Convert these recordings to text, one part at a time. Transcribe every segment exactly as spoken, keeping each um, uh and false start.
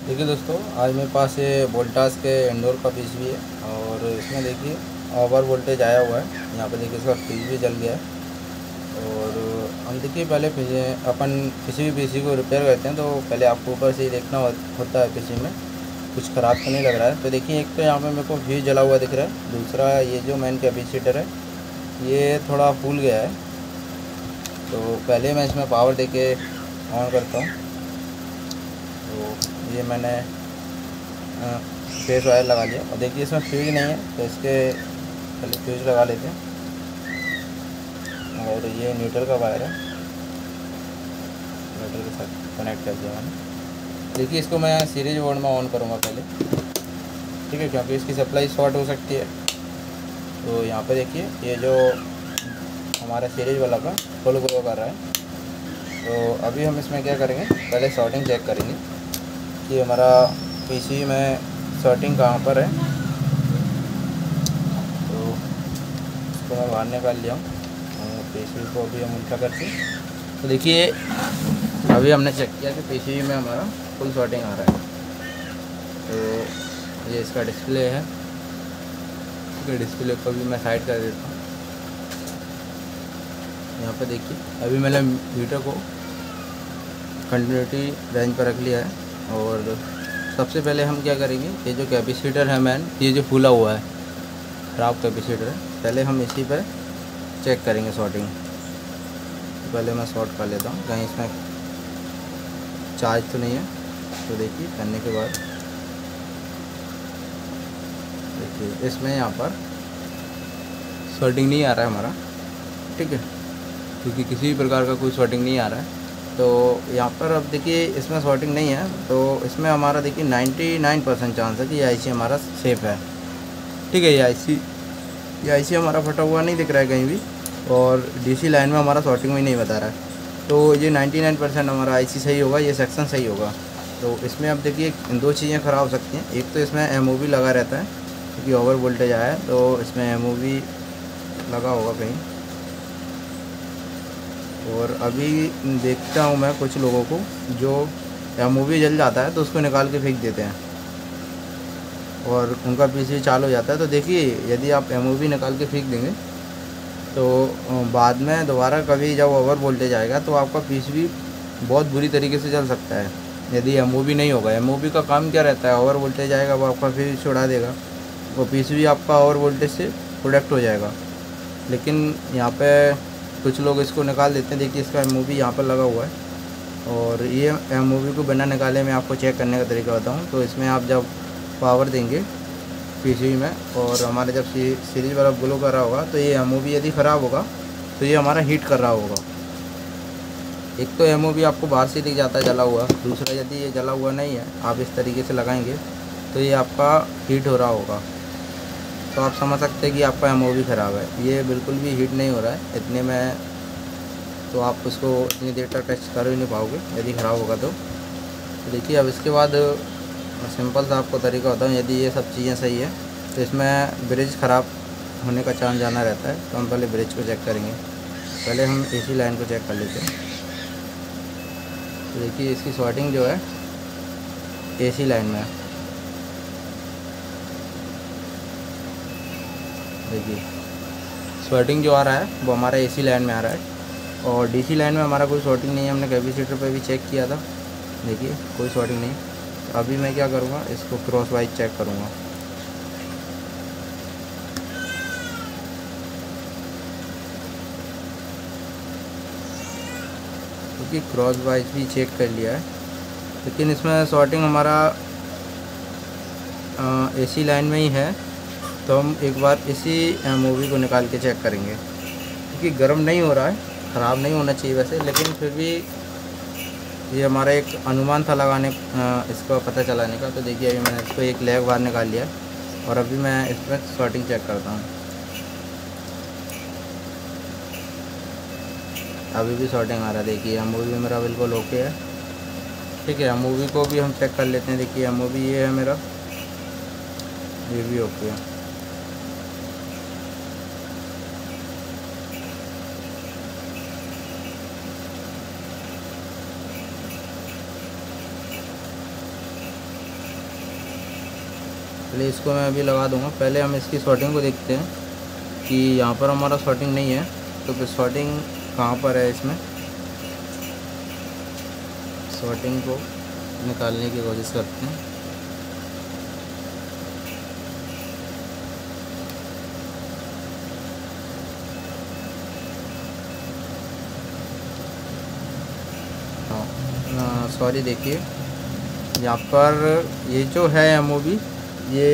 देखिए दोस्तों, आज मेरे पास ये वोल्टास के इंडोर का पीस भी है और इसमें देखिए ओवर वोल्टेज आया हुआ है। यहाँ पे देखिए इसका फ्यूज भी जल गया है। और हम देखिए पहले फिर अपन किसी भी पीसी को रिपेयर करते हैं तो पहले आपको ऊपर से ही देखना हो, होता है पीसी में कुछ ख़राब तो नहीं लग रहा है। तो देखिए एक तो यहाँ पे मेरे को फ्यूज जला हुआ दिख रहा है, दूसरा ये जो मेन कैपेसिटर है ये थोड़ा फूल गया है। तो पहले मैं इसमें पावर देके ऑन करता हूँ। तो ये मैंने फेस वायर लगा लिया और देखिए इसमें फ्यूज नहीं है तो इसके पहले फ्यूज लगा लेते हैं। और ये न्यूट्रल का वायर है, न्यूट्रल के साथ कनेक्ट कर दिया मैंने। देखिए इसको मैं सीरीज बोर्ड में ऑन करूँगा पहले, ठीक है, क्योंकि इसकी सप्लाई शॉर्ट हो सकती है। तो यहाँ पे देखिए ये जो हमारा सीरीज वाला का फुल ग्लो कर रहा है। तो अभी हम इसमें क्या करेंगे, पहले शॉर्टिंग चेक करेंगे कि हमारा पीसी में शॉर्टिंग कहाँ पर है। तो इसको मैं बाहर निकाल लिया हूँ, पीसी को अभी हम उल्टा करके तो देखिए अभी हमने चेक किया कि पीसी में हमारा फुल शॉर्टिंग आ रहा है। तो ये इसका डिस्प्ले है, तो डिस्प्ले को भी मैं साइड कर देता हूँ। यहाँ पे देखिए अभी मैंने मीटर को कंटिन्यूटी रेंज पर रख लिया है। और सबसे पहले हम क्या करेंगे, ये जो कैपेसिटर है मैन, ये जो फूला हुआ है ख़राब कैपेसिटर है, पहले हम इसी पर चेक करेंगे शॉर्टिंग। तो पहले मैं शॉर्ट कर लेता हूँ, कहीं इसमें चार्ज तो नहीं है। तो देखिए करने के बाद देखिए इसमें यहाँ पर शॉर्टिंग नहीं आ रहा है हमारा, ठीक है, क्योंकि किसी भी प्रकार का कोई शॉर्टिंग नहीं आ रहा है। तो यहाँ पर अब देखिए इसमें शॉर्टिंग नहीं है, तो इसमें हमारा देखिए निन्यानवे परसेंट चांस है कि ये आईसी हमारा सेफ़ है, ठीक है। ये आईसी ये आईसी हमारा फटा हुआ नहीं दिख रहा है कहीं भी, और डीसी लाइन में हमारा शॉर्टिंग भी नहीं बता रहा है। तो ये निन्यानवे परसेंट हमारा आईसी सही होगा, ये सेक्शन सही होगा। तो इसमें अब देखिए दो चीज़ें ख़राब हो सकती हैं। एक तो इसमें एमओवी लगा रहता है क्योंकि ओवर वोल्टेज आया है, तो इसमें एमओवी लगा होगा कहीं। और अभी देखता हूँ मैं कुछ लोगों को जो एमओवी जल जाता है तो उसको निकाल के फेंक देते हैं और उनका पीसी चालू हो जाता है। तो देखिए यदि आप एमओवी निकाल के फेंक देंगे तो बाद में दोबारा कभी जब ओवर वोल्टेज आएगा तो आपका पीसी भी बहुत बुरी तरीके से जल सकता है यदि एमओवी नहीं होगा। एमओवी का काम क्या रहता है, ओवर वोल्टेज आएगा वो आपका फ्यूज छुड़ा देगा, वो पीसी भी आपका ओवर वोल्टेज से प्रोटेक्ट हो जाएगा। लेकिन यहाँ पे कुछ लोग इसको निकाल देते हैं। देखिए इसका एमओवी यहाँ पर लगा हुआ है, और ये एमओवी को बिना निकाले मैं आपको चेक करने का तरीका बताऊँ। तो इसमें आप जब पावर देंगे पीसीबी में और हमारे जब सीरीज वाला ग्लो कर रहा होगा तो ये एमओवी यदि ख़राब होगा तो ये हमारा हीट कर रहा होगा। एक तो एमओवी आपको बाहर से दिख जाता है जला हुआ, दूसरा यदि ये जला हुआ नहीं है, आप इस तरीके से लगाएंगे तो ये आपका हीट हो रहा होगा। तो आप समझ सकते हैं कि आपका एमओवी ख़राब है। ये बिल्कुल भी हीट नहीं हो रहा है इतने में, तो आप उसको इतनी देर तक टच कर ही नहीं पाओगे यदि ख़राब होगा तो। तो देखिए अब इसके बाद सिंपल सा आपको तरीका होता है, यदि ये सब चीज़ें सही है तो इसमें ब्रिज ख़राब होने का चांस ज़्यादा रहता है। तो हम पहले ब्रिज को चेक करेंगे, पहले हम एसी लाइन को चेक कर लेते हैं। तो देखिए इसकी शॉर्टिंग जो है एसी लाइन में है, देखिए शॉर्टिंग जो आ रहा है वो हमारा एसी लाइन में आ रहा है, और डीसी लाइन में हमारा कोई शॉर्टिंग नहीं है। हमने कैपेसिटर पे भी चेक किया था, देखिए कोई शॉर्टिंग नहीं। तो अभी मैं क्या करूँगा, इसको क्रॉस वाइज चेक करूँगा। क्योंकि क्रॉस वाइज भी चेक कर लिया है, लेकिन इसमें शॉर्टिंग हमारा एसी लाइन में ही है। तो हम एक बार इसी एमओवी को निकाल के चेक करेंगे, क्योंकि गर्म नहीं हो रहा है, ख़राब नहीं होना चाहिए वैसे, लेकिन फिर भी ये हमारा एक अनुमान था लगाने इसको पता चलाने का। तो देखिए अभी मैंने इसको एक लेग बाहर निकाल लिया और अभी मैं इसमें शॉर्टिंग चेक करता हूँ। अभी भी शॉर्टिंग आ रहा है, देखिए एमओवी मेरा बिल्कुल ओके है, ठीक है। एमओवी को भी हम चेक कर लेते हैं। देखिए एमओवी ये है मेरा, ये भी ओके है। चलिए इसको मैं अभी लगा दूंगा। पहले हम इसकी शॉर्टिंग को देखते हैं कि यहाँ पर हमारा शॉर्टिंग नहीं है, तो फिर शॉर्टिंग कहाँ पर है। इसमें शॉर्टिंग को निकालने की कोशिश करते हैं। हाँ सॉरी, देखिए यहाँ पर ये जो है एमओवी, ये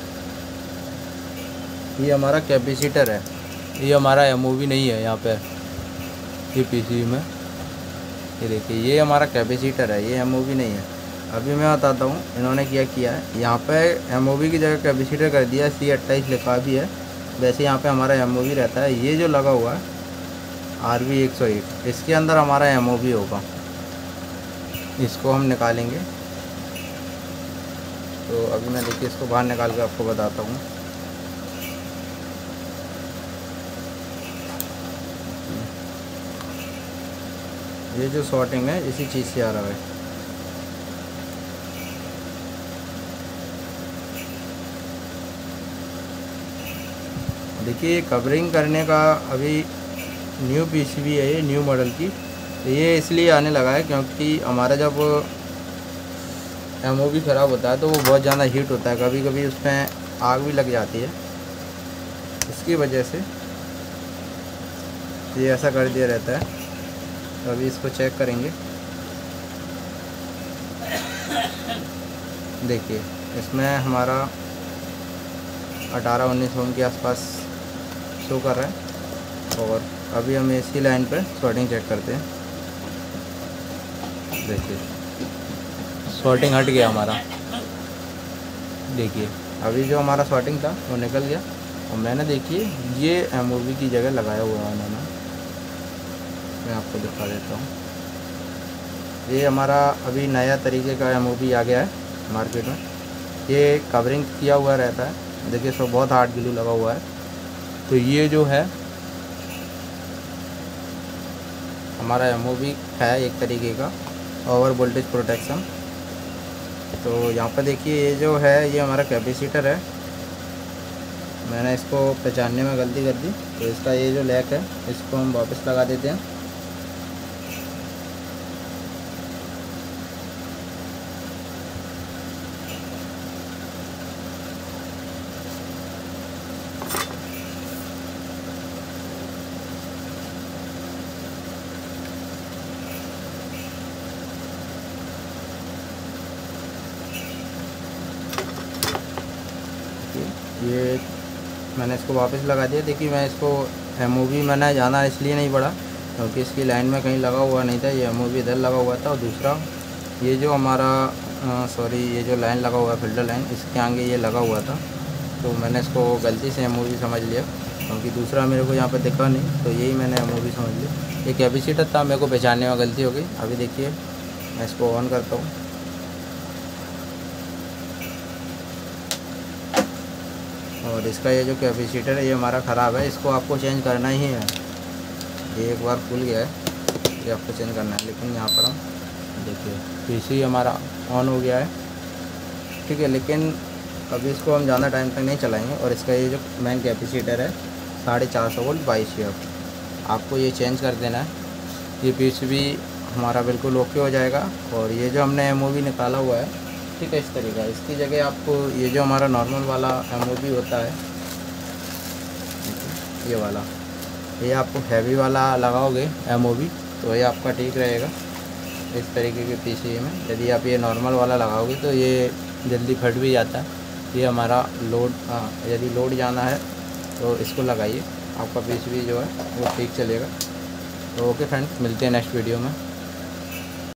ये हमारा कैपेसिटर है, ये हमारा एमओवी नहीं है। यहाँ पे ये पीसी में ये देखिए, ये हमारा कैपेसिटर है, ये एमओवी नहीं है। अभी मैं बताता हूँ इन्होंने क्या किया है। यहाँ पे एमओवी की जगह कैपेसिटर कर दिया है, सी अट्ठाईस लिखा भी है। वैसे यहाँ पे हमारा एमओवी रहता है। ये जो लगा हुआ है आर वी एक सौ एक, इसके अंदर हमारा एमओवी होगा। इसको हम निकालेंगे। तो अभी मैं देखिए इसको बाहर निकाल के आपको बताता हूँ। ये जो शॉर्टिंग है इसी चीज़ से आ रहा है। देखिए कवरिंग करने का अभी न्यू पीसीबी है, ये न्यू मॉडल की। ये इसलिए आने लगा है क्योंकि हमारा जब एमओवी ख़राब होता है तो वो बहुत ज़्यादा हीट होता है, कभी कभी उसमें आग भी लग जाती है। इसकी वजह से ये ऐसा कर दिया रहता है। तो अभी इसको चेक करेंगे। देखिए इसमें हमारा अठारह उन्नीस ओम के आसपास शो कर रहा है। और अभी हम इसी लाइन पर शॉर्टिंग चेक करते हैं। देखिए शॉर्टिंग हट गया हमारा। देखिए अभी जो हमारा शॉर्टिंग था वो निकल गया। और मैंने देखिए ये एमओवी की जगह लगाया हुआ है उन्होंने। मैं आपको दिखा देता हूँ। ये हमारा अभी नया तरीके का एमओवी आ गया है मार्केट में। ये कवरिंग किया हुआ रहता है। देखिए इसको बहुत हार्ड ग्लू लगा हुआ है। तो ये जो है हमारा एमओवी है एक तरीके का ओवर वोल्टेज प्रोटेक्शन। तो यहाँ पर देखिए ये जो है ये हमारा कैपेसिटर है। मैंने इसको पहचानने में गलती कर दी, तो इसका ये जो लैक है इसको हम वापस लगा देते हैं। ये मैंने इसको वापस लगा दिया। देखिए मैं इसको एमओवी मैंने जाना इसलिए नहीं पड़ा क्योंकि इसकी लाइन में कहीं लगा हुआ नहीं था। ये एमओवी इधर लगा हुआ था। और दूसरा ये जो हमारा सॉरी ये जो लाइन लगा हुआ है फिल्टर लाइन, इसके आगे ये लगा हुआ था। तो मैंने इसको गलती से एमओवी समझ लिया क्योंकि दूसरा मेरे को यहाँ पर दिखा नहीं, तो यही मैंने एमओवी समझ लिया। ये कैपेसिटर था, मेरे को पहचानने में गलती हो गई। अभी देखिए मैं इसको ऑन करता हूँ। और इसका ये जो कैपेसिटर है ये हमारा ख़राब है, इसको आपको चेंज करना ही है। ये एक बार खुल गया है, ये आपको चेंज करना है। लेकिन यहाँ पर हम देखिए पीसी हमारा ऑन हो गया है, ठीक है। लेकिन अभी इसको हम ज़्यादा टाइम तक नहीं चलाएंगे। और इसका ये जो मेन कैपेसिटर है साढ़े चार सौ वोल्ट बाईस शेयर, आपको ये चेंज कर देना है। ये पीसीबी हमारा बिल्कुल ओके हो जाएगा। और ये जो हमने एमओवी निकाला हुआ है, ठीक है, इस तरीका है। इसकी जगह आपको ये जो हमारा नॉर्मल वाला एमओवी होता है ये वाला, ये आपको हैवी वाला लगाओगे एमओवी तो ये आपका ठीक रहेगा इस तरीके के पीसी में। यदि आप ये नॉर्मल वाला लगाओगे तो ये जल्दी फट भी जाता है। ये हमारा लोड, हाँ यदि लोड जाना है तो इसको लगाइए, आपका पीसीबी जो है वो ठीक चलेगा। तो ओके फ्रेंड्स, मिलते हैं नेक्स्ट वीडियो में।